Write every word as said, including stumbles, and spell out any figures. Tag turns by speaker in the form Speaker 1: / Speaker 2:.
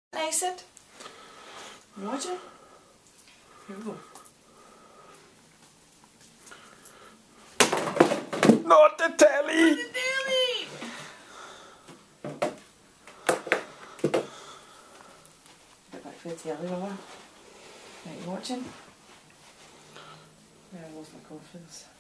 Speaker 1: Nathan? Roger? Here we go.
Speaker 2: Not the telly!
Speaker 1: Not the telly! Get back for the telly, will I? Right, you watching? Where I lost my confidence.